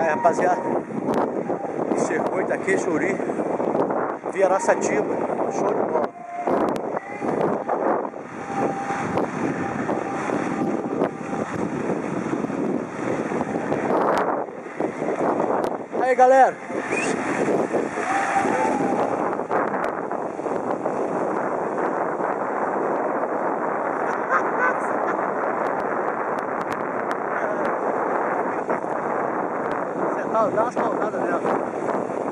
rapaziada, o circuito aqui, Xuri, via Araçatiba, show de bola. Aí galera, dá umas pausadas nela.